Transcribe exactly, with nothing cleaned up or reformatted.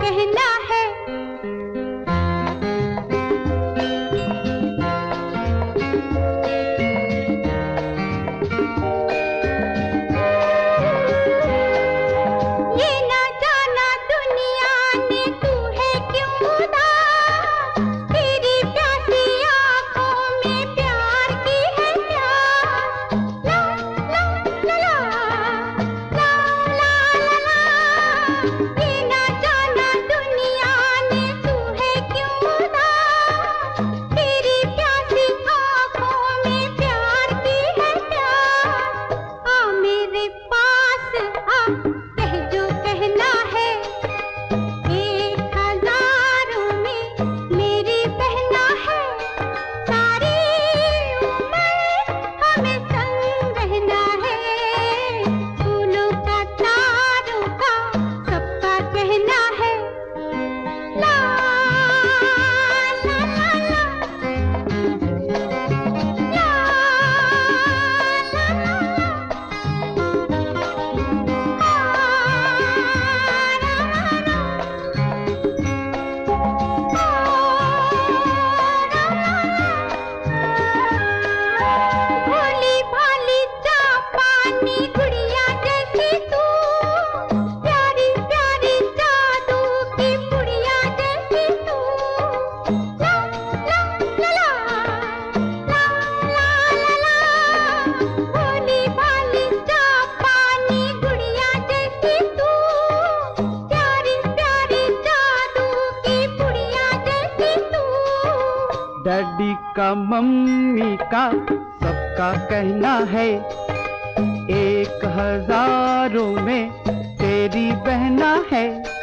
कहना है। ये ना जाना दुनिया ने तू है क्यों उदास, तेरी प्यासी आंखों में प्यार की है प्यास। ला ला ला ला ला ला ला ला। ये ना जाना दुनिया ने तू है क्यों उदास, तेरी प्यासी आंखों में प्यार की है प्यास। आ मेरे पास आ, कह जो कहना है। एक हजारों में मेरी बहना है, सारी उम्र हमें संग रहना है। फूलों का तारों का सबका कहना है। ला ला ला ला ला ला भोली भाली जापानी गुड़िया जैसी तू, प्यारी प्यारी जादू की पुड़िया जैसी तू। ला ला ला ला ला ला ला ला। भोली भाली जापानी गुड़िया जैसी तू, प्यारी प्यारी जादू की पुड़िया जैसी तू। डैडी का मम्मी का सबका कहना है, एक हजारों में तेरी बहना है।